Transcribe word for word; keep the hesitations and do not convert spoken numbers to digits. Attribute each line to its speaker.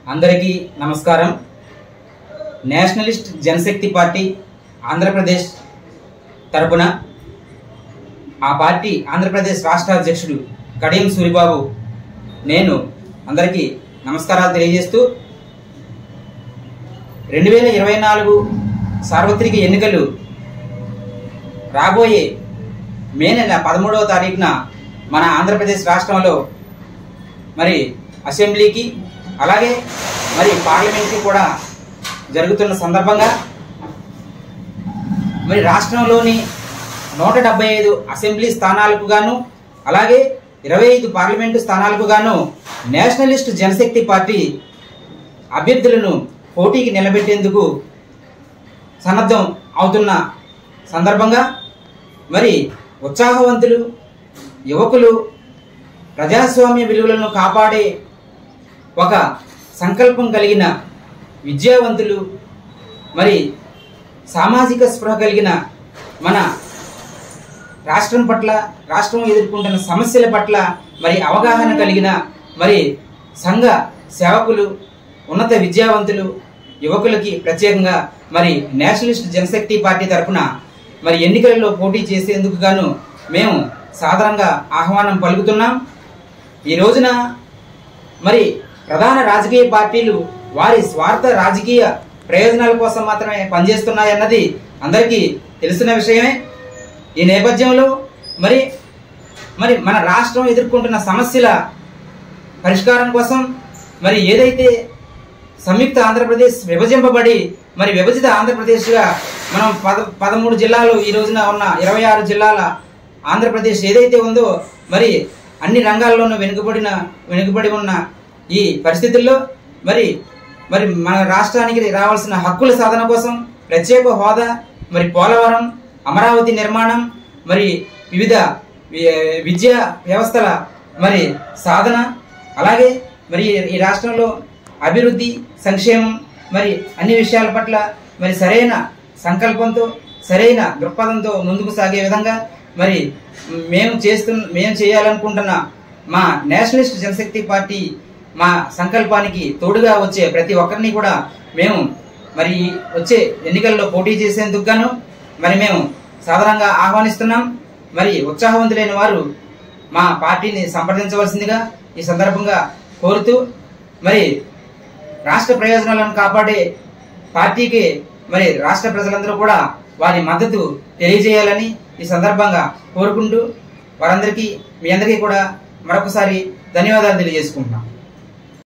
Speaker 1: అందరికీ నమస్కారం। నేషనలిస్ట్ జనశక్తి పార్టీ ఆంధ్రప్రదేశ్ తరపున ఆ పార్టీ ఆంధ్రప్రదేశ్ రాష్ట్ర అధ్యక్షుడు కడియం సూరిబాబు నేను అందరికీ నమస్కారాలు తెలియజేస్తూ రెండు వేల ఇరవై నాలుగు సార్వత్రిక ఎన్నికలు రాబోయే మే నెల పదమూడవ తారీఖున మన ఆంధ్రప్రదేశ్ రాష్ట్రంలో మరి అసెంబ్లీకి అలాగే మరి పార్లమెంట్కి కూడా జరుగుతున్న సందర్భంగా మరి రాష్ట్రంలోని నూట డెబ్బై ఐదు అసెంబ్లీ స్థానాలకు గాను అలాగే ఇరవై ఐదు పార్లమెంటు స్థానాలకు గాను నేషనలిస్ట్ జనశక్తి పార్టీ అభ్యర్థులను పోటీకి నిలబెట్టేందుకు సన్నద్ధం అవుతున్న సందర్భంగా మరి ఉత్సాహవంతులు యువకులు ప్రజాస్వామ్య విలువలను కాపాడే ఒక సంకల్పం కలిగిన విద్యావంతులు మరి సామాజిక స్పృహ కలిగిన మన రాష్ట్రం పట్ల రాష్ట్రం ఎదుర్కొంటున్న సమస్యల పట్ల మరి అవగాహన కలిగిన మరి సంఘ సేవకులు ఉన్నత విద్యావంతులు యువకులకి ప్రత్యేకంగా మరి నేషనలిస్ట్ జనశక్తి పార్టీ తరఫున మరి ఎన్నికలలో పోటీ చేసేందుకు గాను మేము సాధారణంగా ఆహ్వానం పలుకుతున్నాం। ఈ రోజున మరి ప్రధాన రాజకీయ పార్టీలు వారి స్వార్థ రాజకీయ ప్రయోజనాల కోసం మాత్రమే పనిచేస్తున్నాయన్నది అందరికీ తెలిసిన విషయమే। ఈ నేపథ్యంలో మరి మరి మన రాష్ట్రం ఎదుర్కొంటున్న సమస్యల పరిష్కారం కోసం మరి ఏదైతే సంయుక్త ఆంధ్రప్రదేశ్ విభజింపబడి మరి విభజిత ఆంధ్రప్రదేశ్గా మనం పద పదమూడు జిల్లాలు ఈ రోజున ఉన్న ఇరవై ఆరు జిల్లాల ఆంధ్రప్రదేశ్ ఏదైతే ఉందో మరి అన్ని రంగాల్లోనూ వెనుకబడిన వెనుకబడి ఉన్న ఈ పరిస్థితుల్లో మరి మరి మన రాష్ట్రానికి రావాల్సిన హక్కుల సాధన కోసం ప్రత్యేక హోదా మరి పోలవరం అమరావతి నిర్మాణం మరి వివిధ విద్యా వ్యవస్థల మరి సాధన అలాగే మరి ఈ రాష్ట్రంలో అభివృద్ధి సంక్షేమం మరి అన్ని విషయాల పట్ల మరి సరైన సంకల్పంతో సరైన దృక్పథంతో ముందుకు సాగే విధంగా మరి మేము చేస్తున్న మేము చేయాలనుకుంటున్న మా నేషనలిస్ట్ జనశక్తి పార్టీ మా సంకల్పానికి తోడుగా వచ్చే ప్రతి ఒక్కరిని కూడా మేము మరి వచ్చే ఎన్నికల్లో పోటీ చేసేందుకు గాను మరి మేము సాధారణంగా ఆహ్వానిస్తున్నాం। మరి ఉత్సాహవంతులైన వారు మా పార్టీని సంప్రదించవలసిందిగా ఈ సందర్భంగా కోరుతూ మరి రాష్ట్ర ప్రయోజనాలను కాపాడే పార్టీకి మరి రాష్ట్ర ప్రజలందరూ కూడా వారి మద్దతు తెలియజేయాలని ఈ సందర్భంగా కోరుకుంటూ వారందరికీ మీ అందరికీ కూడా మరొకసారి ధన్యవాదాలు తెలియజేసుకుంటున్నాం।